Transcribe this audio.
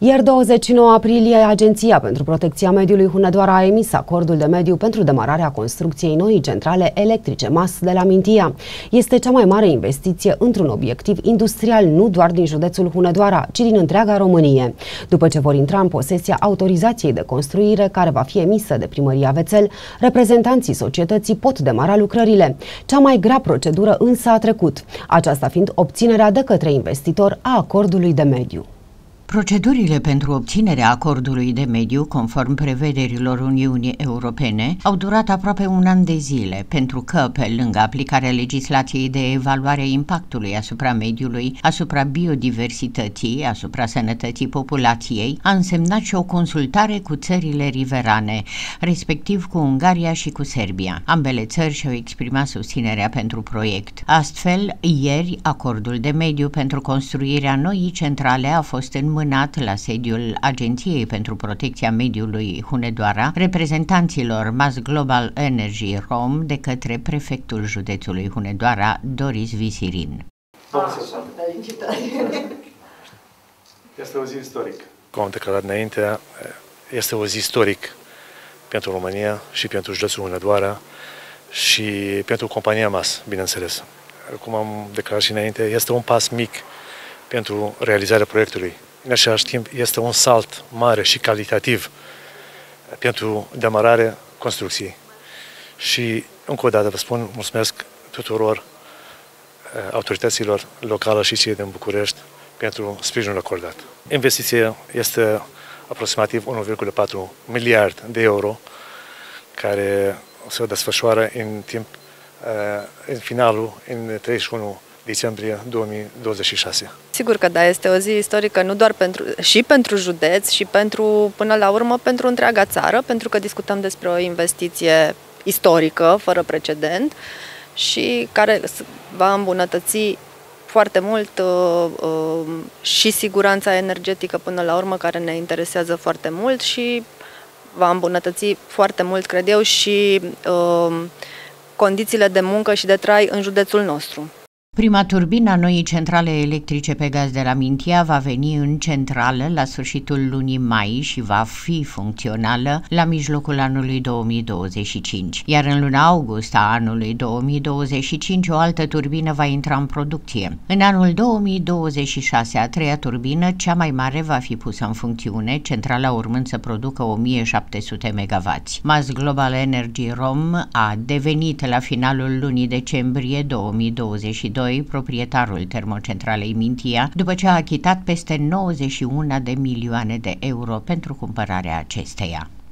Ieri 29 aprilie, Agenția pentru Protecția Mediului Hunedoara a emis acordul de mediu pentru demararea construcției noii centrale electrice MAS de la Mintia. Este cea mai mare investiție într-un obiectiv industrial nu doar din județul Hunedoara, ci din întreaga Românie. După ce vor intra în posesia autorizației de construire, care va fi emisă de Primăria Vețel, reprezentanții societății pot demara lucrările. Cea mai grea procedură însă a trecut, aceasta fiind obținerea de către investitor a acordului de mediu. Procedurile pentru obținerea acordului de mediu, conform prevederilor Uniunii Europene, au durat aproape un an de zile, pentru că, pe lângă aplicarea legislației de evaluare a impactului asupra mediului, asupra biodiversității, asupra sănătății populației, a însemnat și o consultare cu țările riverane, respectiv cu Ungaria și cu Serbia. Ambele țări și-au exprimat susținerea pentru proiect. Astfel, ieri, acordul de mediu pentru construirea noii centrale a fost înmânat la sediul Agenției pentru Protecția Mediului Hunedoara, reprezentanților MAS Global Energy Rom, de către prefectul județului Hunedoara, Doris Visirin. Este o zi istorică. Cum am declarat înainte, este o zi istoric pentru România și pentru județul Hunedoara și pentru compania MAS, bineînțeles. Cum am declarat și înainte, este un pas mic pentru realizarea proiectului. În același timp, este un salt mare și calitativ pentru demararea construcției. Și, încă o dată, vă spun, mulțumesc tuturor autorităților locale și cei din București pentru sprijinul acordat. Investiția este aproximativ 1,4 miliard de euro, care se desfășoară în finalul, în 31 decembrie 2026. Sigur că da, este o zi istorică nu doar pentru județ, și până la urmă pentru întreaga țară, pentru că discutăm despre o investiție istorică, fără precedent, și care va îmbunătăți foarte mult și siguranța energetică până la urmă, care ne interesează foarte mult, și va îmbunătăți foarte mult, cred eu, și condițiile de muncă și de trai în județul nostru. Prima turbină a noii centrale electrice pe gaz de la Mintia va veni în centrală la sfârșitul lunii mai și va fi funcțională la mijlocul anului 2025. Iar în luna august a anului 2025 o altă turbină va intra în producție. În anul 2026 a treia turbină, cea mai mare, va fi pusă în funcțiune, centrala urmând să producă 1700 MW. MAS Global Energy Rom a devenit la finalul lunii decembrie 2022 proprietarul termocentralei Mintia, după ce a achitat peste 91 de milioane de euro pentru cumpărarea acesteia.